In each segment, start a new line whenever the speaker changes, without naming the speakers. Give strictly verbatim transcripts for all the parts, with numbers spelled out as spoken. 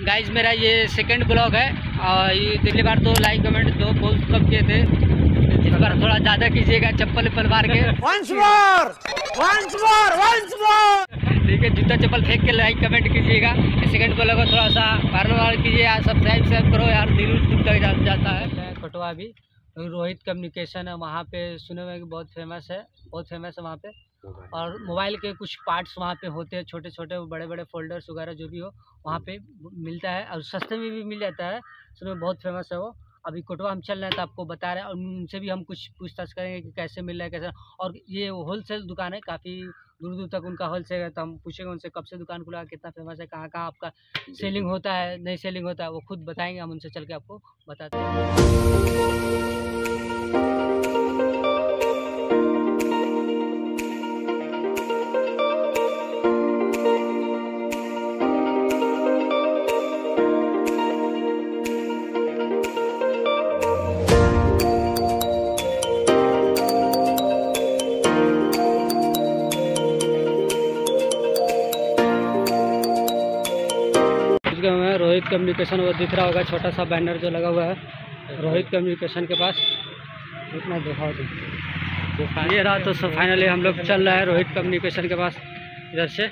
Guys मेरा ये second blog है और ये पिछली बार तो लाइक कमेंट दो पोस्ट कब किए थे, इस बार थोड़ा ज़्यादा कीजिएगा चप्पल उप्पल मार के।
once more, once more, once more।
ठीक है, जूता चप्पल फेंक के लाइक कमेंट कीजिएगा। सेकंड ब्लॉग को थोड़ा सा बार बार कीजिए यार, सब्सक्राइब सब करो यार, दिल टूट तक जा, जाता है। कटवा भी रोहित कम्युनिकेशन है, वहाँ पे सुने हुए कि बहुत फेमस है, बहुत फेमस है वहाँ पे। और मोबाइल के कुछ पार्ट्स वहाँ पे होते हैं, छोटे छोटे बड़े बड़े फोल्डर्स वगैरह जो भी हो वहाँ पे मिलता है और सस्ते में भी मिल जाता है। उसमें बहुत फेमस है वो। अभी कोटवा हम चल रहे हैं तो आपको बता रहे हैं और उनसे भी हम कुछ पूछताछ करेंगे कि कैसे मिल रहा है कैसे। और ये होलसेल दुकान है, काफ़ी दूर दूर तक उनका होलसेल है, तो हम पूछेंगे उनसे कब से दुकान खुला, कितना फेमस है, कहाँ कहाँ आपका सेलिंग होता है, नहीं सेलिंग होता है, वो खुद बताएंगे। हम उनसे चल के आपको बताते हैं। रोहित कम्युनिकेशन वो दिख रहा होगा, छोटा सा बैनर जो लगा हुआ है रोहित कम्युनिकेशन के पास, इतना दिखाओ तो ये रहा। तो सो फाइनली हम लोग चल रहे हैं रोहित कम्युनिकेशन के पास इधर से।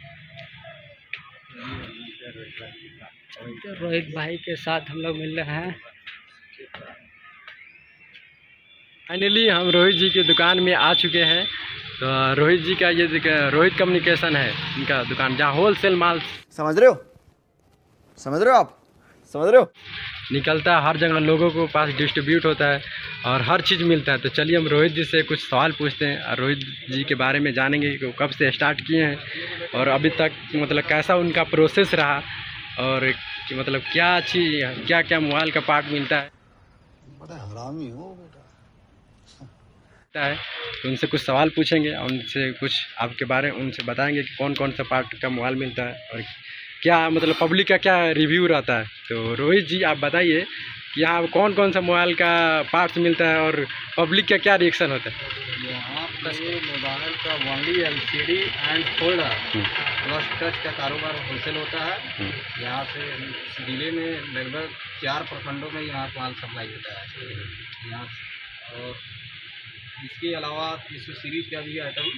तो रोहित भाई के साथ हम लोग मिल रहे हैं।
फाइनली हम रोहित जी की दुकान में आ चुके हैं। तो रोहित जी का ये रोहित कम्युनिकेशन है इनका दुकान, जहाँ होलसेल माल
समझ रहे हो समझ रहे हो आप समझ रहे हो
निकलता है, हर जगह लोगों को पास डिस्ट्रीब्यूट होता है और हर चीज़ मिलता है। तो चलिए हम रोहित जी से कुछ सवाल पूछते हैं और रोहित जी के बारे में जानेंगे कि वो कब से स्टार्ट किए हैं और अभी तक मतलब कैसा उनका प्रोसेस रहा और कि मतलब क्या अच्छी क्या क्या मोबाइल का पार्ट मिलता है।
बड़ा हरामी हो बेटा
है तो उनसे कुछ सवाल पूछेंगे और उनसे कुछ आपके बारे में उनसे बताएंगे कि कौन कौन सा पार्ट का मोबाइल मिलता है और क्या मतलब पब्लिक का क्या रिव्यू रहता है। तो रोहित जी आप बताइए कि यहाँ कौन कौन सा मोबाइल का पार्ट्स मिलता है और पब्लिक का क्या रिएक्शन होता है।
यहाँ पे मोबाइल का only LCD and folder plus touch का कारोबार होलसेल होता है। यहाँ से जिले में लगभग चार प्रखंडों में यहाँ माल सप्लाई होता है यहाँ। और इसके अलावा इस सीरीज का भी आइटम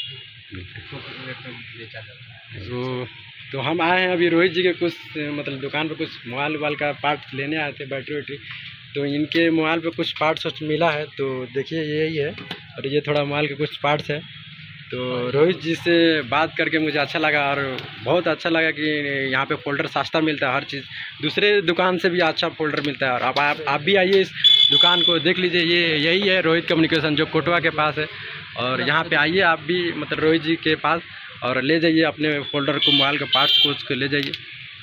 बेचा जाता है।
तो तो हम आए हैं अभी रोहित जी के कुछ मतलब दुकान पे कुछ मोबाइल वोबाइल का पार्ट लेने आए थे, बैटरी वैटरी। तो इनके मोबाइल पे कुछ पार्ट्स मिला है, तो देखिए यही है और ये थोड़ा मोबाइल के कुछ पार्ट्स है। तो रोहित जी से बात करके मुझे अच्छा लगा और बहुत अच्छा लगा कि यहाँ पे फोल्डर सस्ता मिलता है, हर चीज़ दूसरे दुकान से भी अच्छा फोल्डर मिलता है। और अब आप आप भी आइए इस दुकान को देख लीजिए, ये यही है रोहित कम्युनिकेशन जो कोटवा के पास है। और यहाँ पे आइए आप भी मतलब रोहित जी के पास और ले जाइए अपने फोल्डर को, मोबाइल के पार्ट्स को उसको ले जाइए।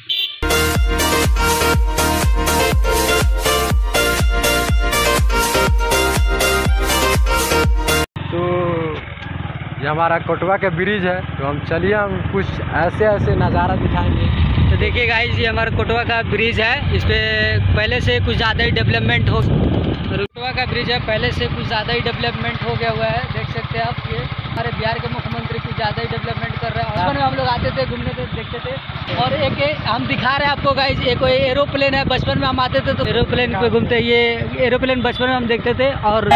तो ये हमारा कोटवा का ब्रिज है, तो हम चलिए हम कुछ ऐसे ऐसे नज़ारा दिखाएंगे।
तो देखिए गाइस, ये हमारा कोटवा का ब्रिज है, इस पर पहले से कुछ ज़्यादा ही डेवलपमेंट हो कोटवा का ब्रिज है, पहले से कुछ ज़्यादा ही डेवलपमेंट हो गया हुआ है। देख सकते हैं आप, ये हमारे बिहार के मुख्यमंत्री कुछ ज़्यादा ही डेवलपमेंट कर रहे हैं। बचपन में हम लोग आते थे, घूमने थे, देखते थे। और एक हम दिखा रहे हैं आपको गाइस, एक कोई एरोप्लेन है, बचपन में हम आते थे तो एरोप्लेन पे घूमते। ये एरोप्लेन बचपन में हम देखते थे। और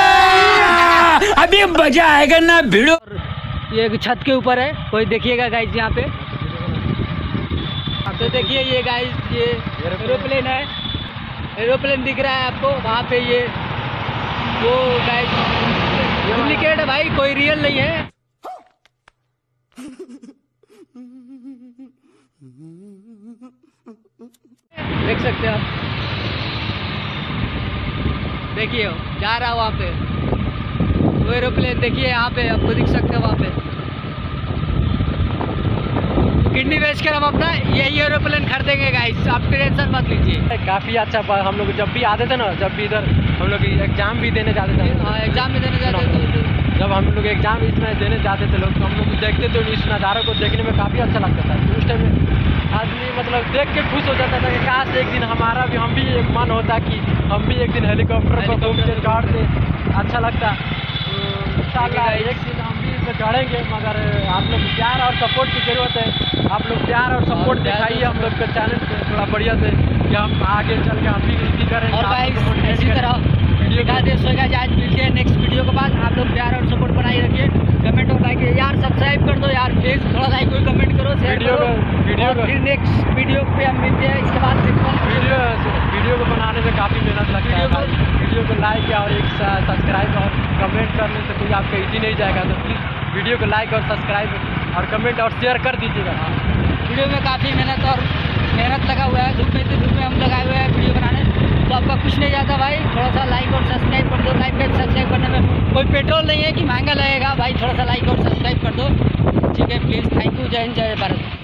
अभी मजा आएगा ना भिड़ो।
ये एक छत के ऊपर है, कोई देखिएगा गाइस यहाँ पे। तो देखिए ये गाइस, ये एरोप्लेन है, एरोप्लेन दिख रहा है आपको वहाँ पे। ये वो गाइस डुप्लीकेट है भाई, कोई रियल नहीं है। देख सकते हो आप, देखिए जा रहा है वहाँ पे वो एरोप्लेन। देखिए यहाँ पे आपको दिख सकते हो, वहाँ पे किडनी बेच कर हम अपना यही एरोप्लेन खरीदेंगे गाइस, आप टेंशन मत लीजिए।
काफ़ी अच्छा हम लोग जब भी आते थे ना, जब भी इधर हम लोग एग्ज़ाम भी देने जाते थे।
हाँ, एग्ज़ाम भी देने जाते थे।
जब हम लोग एग्ज़ाम इसमें देने जाते थे लोग, तो हम लोग देखते थे, इस नज़ारों को देखने में काफ़ी अच्छा लगता था। तो उस टाइम आदमी मतलब देख के खुश हो जाता था कि काश एक दिन हमारा भी हम भी एक मन होता कि हम भी एक दिन हेलीकॉप्टर को घूम के काटते, अच्छा लगता। तो इंशाल्लाह एक दिन हम भी पे चढ़ेंगे, मगर आप लोग प्यार और सपोर्ट की ज़रूरत है। आप लोग प्यार और सपोर्ट दिखाइए हम लोग के चैनल पे थोड़ा बढ़िया से, कि हम आगे चल के हम भी इसी करें।
और भाई इसी तरह दिखा दे सोएगा। आज मिलते हैं नेक्स्ट वीडियो के बाद। आप लोग प्यार और सपोर्ट बनाए रखिए, कमेंट और लाइक यार सब्सक्राइब कर दो यार प्लीज़, थोड़ा लाइक कोई कमेंट करो, शेयर
वीडियो
करो।
को वीडियो
और
को
फिर नेक्स्ट वीडियो पे हम मिलते हैं। इसके बाद
वीडियो वीडियो को बनाने में काफ़ी मेहनत लगता है भाई। वीडियो को लाइक और एक सब्सक्राइब और कमेंट करने से कोई आपका इजी नहीं जाएगा, तो प्लीज़ वीडियो को लाइक और सब्सक्राइब और कमेंट और शेयर कर दीजिएगा।
वीडियो में काफ़ी मेहनत और मेहनत लगा हुआ है, धूप में इतनी धूप में हम लगाए हुए हैं वीडियो बनाने, तो आपका कुछ नहीं जाता भाई। थोड़ा सा लाइक और सब्सक्राइब कर दो। लाइक और सब्सक्राइब करने में कोई पेट्रोल नहीं है कि महंगा लगेगा भाई, थोड़ा सा लाइक और सब्सक्राइब कर दो, ठीक है प्लीज़। थैंक यू, जय हिंद, जय भारत।